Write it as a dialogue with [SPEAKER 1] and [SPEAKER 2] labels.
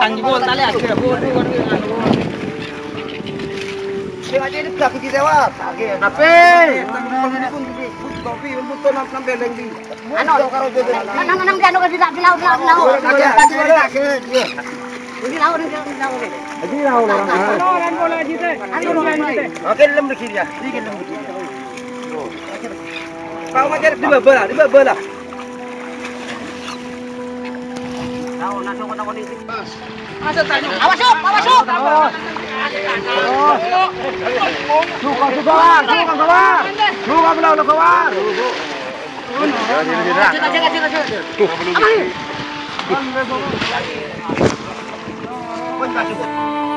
[SPEAKER 1] Orang jebol tali akhir.
[SPEAKER 2] Dia aja ini tak pergi lewat.
[SPEAKER 1] Tapi
[SPEAKER 2] Kopi untuk tonton sampai lagi.
[SPEAKER 3] Ano karo jojo. Nang diano ka dila dilaw. Dilaw.
[SPEAKER 2] Jadi lah orang.
[SPEAKER 1] orang bola aja teh.
[SPEAKER 2] Oke, lem dikit ya. Dikit lem dikit. Kau macam di bawah.
[SPEAKER 3] Tahu nak nak ni.
[SPEAKER 1] Masa tanya.
[SPEAKER 3] Awas.
[SPEAKER 2] Suka belau kawan.
[SPEAKER 3] Jaga.